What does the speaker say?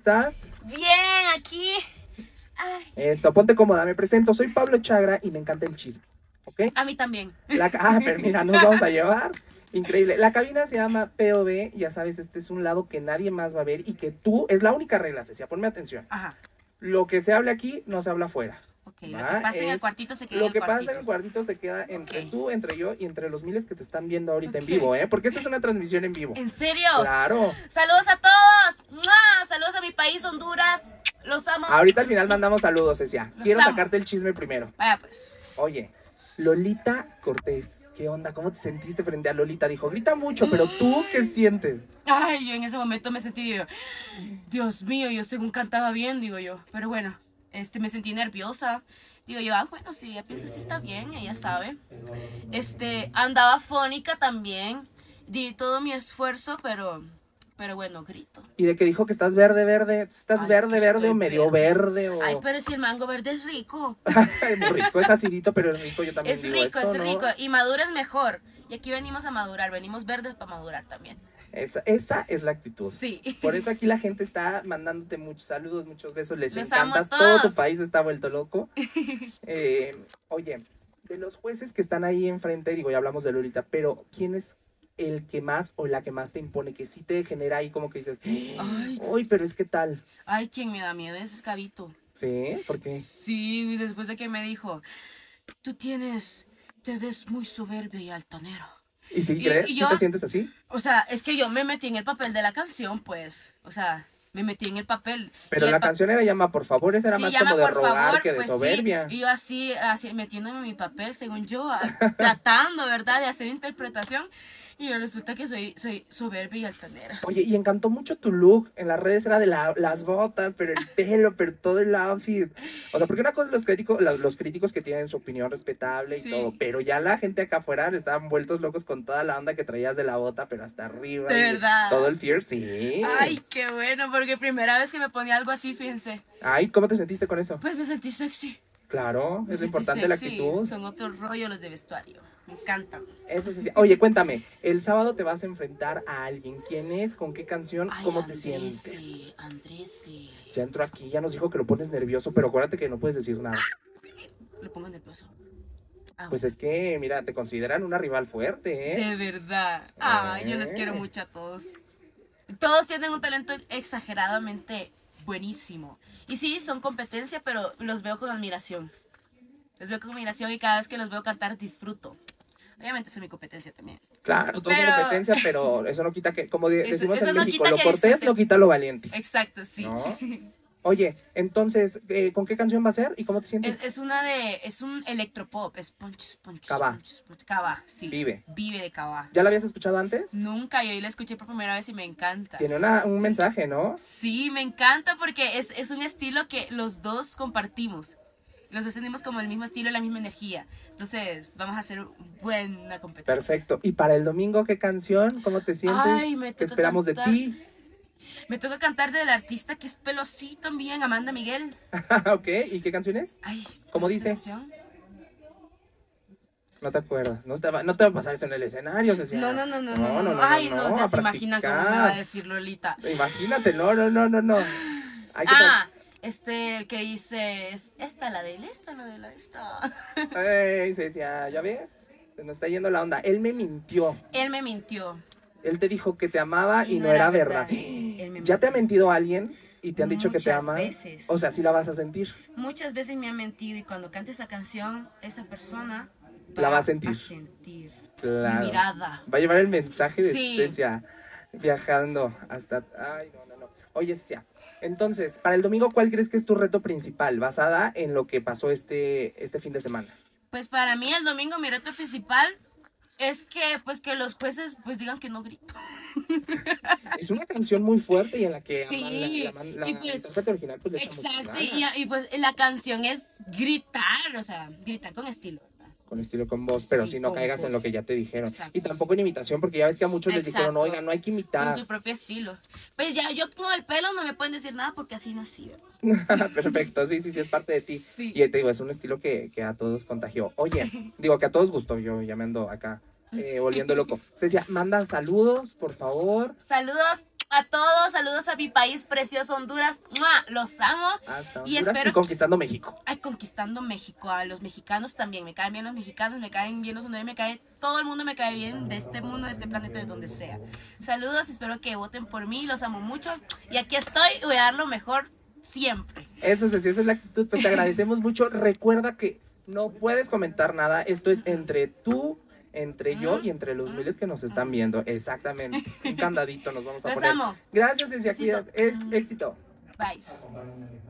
estás? Bien, aquí. Ay, Eso, ponte cómoda, me presento, soy Pablo Chagra y me encanta el chisme, ¿ok? a mí también. Pero mira, nos vamos a llevar. Increíble. La cabina se llama POV, ya sabes, este es un lado que nadie más va a ver y que tú, es la única regla, Cecia, ponme atención. Ajá. Lo que se hable aquí no se habla afuera. Ok, lo ¿va? que pasa en el Es- cuartito se queda Lo en que el pasa cuartito. en el cuartito se queda entre Ok. tú, entre yo y entre los miles que te están viendo ahorita en Ok. vivo, ¿eh? Porque esta es una transmisión en vivo. ¿En serio? Claro. Saludos a todos. ¡Mua! Saludos a mi país, Honduras. Los amo. Ahorita al final mandamos saludos, Cecia. Los Quiero amo. sacarte el chisme primero. Vaya pues. Oye, Lolita Cortés, ¿qué onda? ¿Cómo te sentiste frente a Lolita? Dijo, grita mucho, pero tú, ¿qué sientes? Ay, yo en ese momento me sentí, digo, Dios mío, yo según cantaba bien, digo yo. Pero bueno, me sentí nerviosa. Digo yo, bueno, si ella piensa si está bien, ella sabe. Andaba afónica también. Di todo mi esfuerzo, pero bueno, grito. Y de que dijo que estás verde, verde, ¿estás Ay, verde, que verde estoy o medio verde o...? Ay, pero si el mango verde es rico. Muy rico, es acidito, pero es rico, yo también Es digo rico, eso, es ¿no? rico. Y madura es mejor. Y aquí venimos a madurar, venimos verdes para madurar también. Esa es la actitud. Sí. Por eso aquí la gente está mandándote muchos saludos, muchos besos, les Los amo a encantas, todo tu todos. país está vuelto loco. Oye, de los jueces que están ahí enfrente, digo, ya hablamos de Lolita, pero ¿quién es el que más o la que más te impone? Que sí te genera ahí como que dices, Ay. uy, pero es que tal. Ay, quien me da miedo es Gabito. ¿Sí? ¿Por qué? Sí, después de que me dijo, te ves muy soberbio y altanero. ¿Y si Y- crees? y ¿Sí yo- te sientes así? O sea, es que yo me metí en el papel de la canción, pues. O sea, me metí en el papel. Pero Y la el pa- canción era llama por favor, esa era Sí, más llama como de por rogar favor, que de pues soberbia. sí. Y yo así metiéndome en mi papel, según yo, tratando, ¿verdad?, de hacer interpretación. Y resulta que soy soberbia y altanera. Oye, y encantó mucho tu look. En las redes era de las botas, pero el pelo, pero todo el outfit. O sea, porque una cosa es los críticos que tienen su opinión respetable y Sí. todo, pero ya la gente acá afuera estaban vueltos locos con toda la onda que traías de la bota, pero hasta arriba. ¿De y verdad? Todo el fear, sí. Ay, qué bueno, porque primera vez que me ponía algo así, fíjense. Ay, ¿cómo te sentiste con eso? Pues me sentí sexy. Claro, Me es sentí importante la sexy. actitud. Son otro rollo los de vestuario. Me encantan. Eso sí, sí. Oye, cuéntame, el sábado te vas a enfrentar a alguien. ¿Quién es? ¿Con qué canción? Ay, ¿Cómo te Andrés, sientes? sí, Andrés, sí. Ya entró aquí, ya nos dijo que lo pones nervioso, pero acuérdate que no puedes decir nada. Lo pongo nervioso. Pues es que, mira, te consideran una rival fuerte, ¿eh? De verdad. Ay, yo los quiero mucho a todos. Todos tienen un talento exageradamente buenísimo. Y sí, son competencia, pero los veo con admiración. Los veo con admiración y cada vez que los veo cantar disfruto. Obviamente soy mi competencia también. Claro, todos Pero- son competencia, pero eso no quita que, como decimos eso en no México, quita lo que cortés disfruten. no quita lo valiente. Exacto, sí. ¿No? Oye, entonces, ¿con qué canción va a ser y cómo te sientes? Es un electropop, es punch, Cabá. punch. Cabá, sí. Vive. Vive de Cabá. ¿Ya la habías escuchado antes? Nunca, y hoy la escuché por primera vez y me encanta. Tiene un mensaje, ¿no? Sí, me encanta porque es un estilo que los dos compartimos. Los dos tenemos como el mismo estilo y la misma energía. Entonces, vamos a hacer buena competencia. Perfecto. ¿Y para el domingo qué canción? ¿Cómo te sientes? Ay, me ¿Qué toca esperamos cantar. de ti? Me toca cantar del artista que es pelo así también, Amanda Miguel. Ok, ¿y qué canción es? Ay, ¿Cómo ¿cuál es dice? esa canción? No te acuerdas. No te va a pasar eso en el escenario, Cecilia. No. Ay, no, ya a se imaginan cómo me va a practicar. decir Lolita. Imagínate, no. Hay que El que dice, es esta la de él, esta la de la esta. Ay, Cecia, ¿ya ves? Se nos está yendo la onda. Él me mintió. Él me mintió. Él te dijo que te amaba y no era verdad. Él me ¿Ya te ha mintió. mentido alguien y te han dicho que te Muchas ama? veces. O sea, sí la vas a sentir. Muchas veces me ha mentido y cuando cante esa canción, esa persona La va a sentir. Claro. Mi mirada. Va a llevar el mensaje de Sí. Cecia viajando hasta... Ay, no. Oye, Cecia, entonces, para el domingo, ¿cuál crees que es tu reto principal basada en lo que pasó este fin de semana? Pues para mí el domingo mi reto principal es que los jueces pues digan que no grito. Es una canción muy fuerte y en la que Sí, la y pues, intérprete original pues le echa muchas exacto, ganas. y pues la canción es gritar, o sea, gritar con estilo, ¿verdad? Con estilo, con voz, pero Sí, si no con caigas voz. en lo que ya te dijeron. Exacto, Y tampoco en imitación, porque ya ves que a muchos les dijeron, Exacto. oigan, no hay que Con imitar. su propio estilo. Pues ya, yo con el pelo no me pueden decir nada porque así nací, ¿verdad? Perfecto, sí, es parte de ti. Sí. Y te digo, es un estilo que a todos contagió. Oye, digo que a todos gustó, yo ya me ando acá volviendo loco. Cecia, manda saludos, por favor. Saludos a todos, saludos a mi país precioso Honduras, ¡mua! Los amo. Hasta Y Honduras espero y conquistando México. Ay, conquistando México, a los mexicanos también, me caen bien los mexicanos, me caen bien los hondureños, me cae, todo el mundo me cae bien de este mundo, de este planeta, de donde sea. Saludos, espero que voten por mí, los amo mucho y aquí estoy, voy a dar lo mejor siempre. Eso es así, esa es la actitud, pues te agradecemos mucho. Recuerda que no puedes comentar nada, esto es entre tú, entre yo y entre los miles que nos están viendo. Exactamente, un candadito nos vamos a Los poner. amo. Gracias desde aquí, Besito. éxito. Bye.